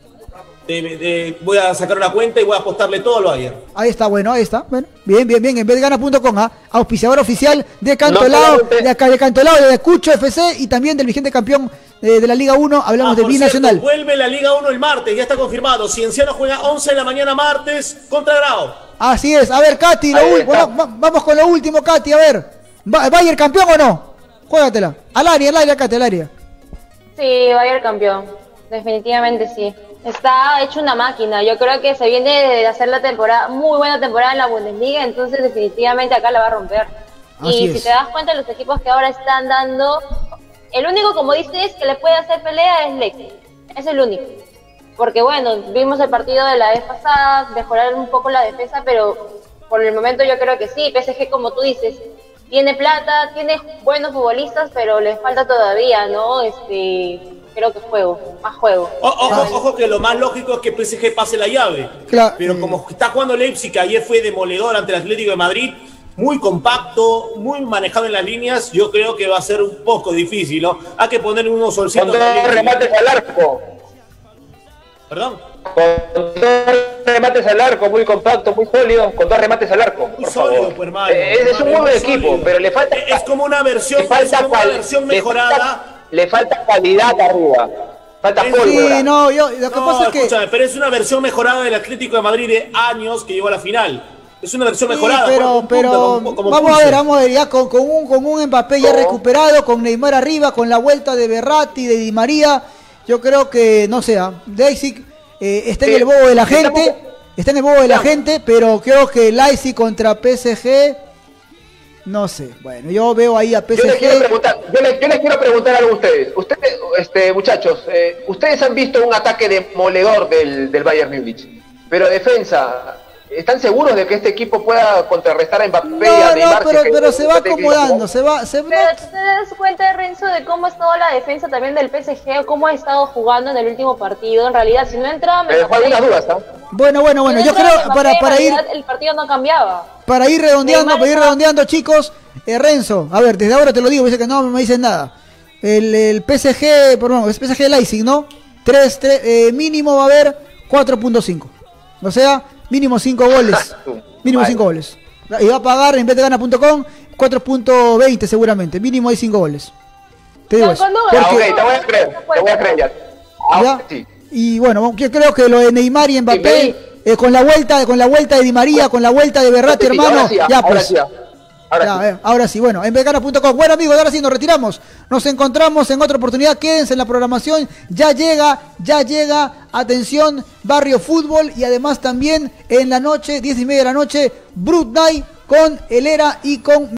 De, de- voy a sacar una cuenta y voy a apostarle todo al Bayern. Ahí está, bueno, ahí está. Bueno, bien, bien, bien. En betgana punto com, ¿ah? Auspiciador oficial de No Cantolao, solamente- de acá de Cantolao, de Cucho F C y también del vigente campeón eh, de la Liga uno, hablamos Ah, de por cierto, Binacional. vuelve la Liga uno el martes, ya está confirmado. Cienciano juega once de la mañana martes contra Grau. Así es, a ver, Katy, lo Ahí ul- está. bueno, va- vamos con lo último, Katy, a ver. ¿Va- ¿Bayern campeón o no? Juégatela. Al área, al área, Katy, al área. Sí, va a ir el campeón. Definitivamente sí. Está hecho una máquina. Yo creo que se viene de hacer la temporada, muy buena temporada en la Bundesliga, entonces definitivamente acá la va a romper. Así y es. si te das cuenta, los equipos que ahora están dando, el único, como dices, que le puede hacer pelea es Leipzig. Es el único. Porque bueno, vimos el partido de la vez pasada, mejorar un poco la defensa, pero por el momento yo creo que sí. P S G, como tú dices, tiene plata, tiene buenos futbolistas, pero le falta todavía, ¿no? Este, creo que juego, más juego. O- ojo, Pero- ojo que lo más lógico es que P S G pase la llave. Claro. Pero como está jugando Leipzig, que ayer fue demoledor ante el Atlético de Madrid, muy compacto, muy manejado en las líneas, yo creo que va a ser un poco difícil, ¿no? Hay que poner unos Con solcitos. dos remates al arco. Perdón. Con dos remates al arco, muy compacto, muy sólido, con dos remates al arco. Muy por sólido, favor. pues, hermano. Eh, es, es un Hermano, muy buen muy equipo, sólido. pero le falta. Es como una versión, le falta, es como una cual- versión le mejorada. falta- Le falta calidad arriba. Falta Sí, pólvora. Sí, no, yo, lo que No, pasa es que... escúchame, pero es una versión mejorada del Atlético de Madrid de años que llegó a la final. Es una versión Sí, mejorada. pero, juega con pero punta, como- como vamos a pulso. ver, vamos a ver, ya con, con un, con un Mbappé ya No. recuperado, con Neymar arriba, con la vuelta de Berratti, de Di María, yo creo que, no sé, Leipzig eh, está en Sí, el bobo de la estamos- gente, está en el bobo de la gente, pero creo que Leipzig contra P S G, no sé, bueno, yo veo ahí a Yo les, quiero P S G, preguntar, yo, les, yo les quiero preguntar algo a ustedes. Ustedes, este, muchachos, eh, ustedes han visto un ataque demoledor del, del Bayern Múnich, pero defensa, ¿están seguros de que este equipo pueda contrarrestar a Mbappé y a no, no, Neymar? pero, si es que- pero se va si es que- acomodando, se va, se Pero no, ¿tú te das cuenta, Renzo, de cómo ha estado la defensa también del P S G, cómo ha estado jugando en el último partido? En realidad, si no entraba Me dejó algunas dudas, ¿ah? bueno, bueno, bueno, si yo no entraba creo, Mbappé, para, en para ir... realidad el partido no cambiaba. Para ir redondeando, Neymar para ir está- redondeando, chicos, eh, Renzo, a ver, desde ahora te lo digo, dice que no me dices nada. El, el P S G, perdón, es P S G Leipzig, ¿no? tres, tres, eh, mínimo va a haber cuatro punto cinco. O sea, mínimo cinco goles. Mínimo Vale. cinco goles. Y va a pagar en vez de gana punto com cuatro punto veinte seguramente. Mínimo hay cinco goles. Te digo No, eso. con duda. Ya, Porque- ok, te voy a creer, te voy a creer ya. Ahora ¿ya? sí. Y bueno, yo creo que lo de Neymar y Mbappé, Sí, eh, con la vuelta, con la vuelta de Di María, con la vuelta de Berratti, Sí, sí, hermano, ahora sí, ya ahora pues. sí, ahora Ya, sí. eh, ahora sí, bueno, en vegana punto com. Bueno, amigos, ahora sí nos retiramos. Nos encontramos en otra oportunidad. Quédense en la programación. Ya llega, ya llega, atención, Barrio Fútbol. Y además también en la noche, diez y media de la noche, Brut Night con Helera y con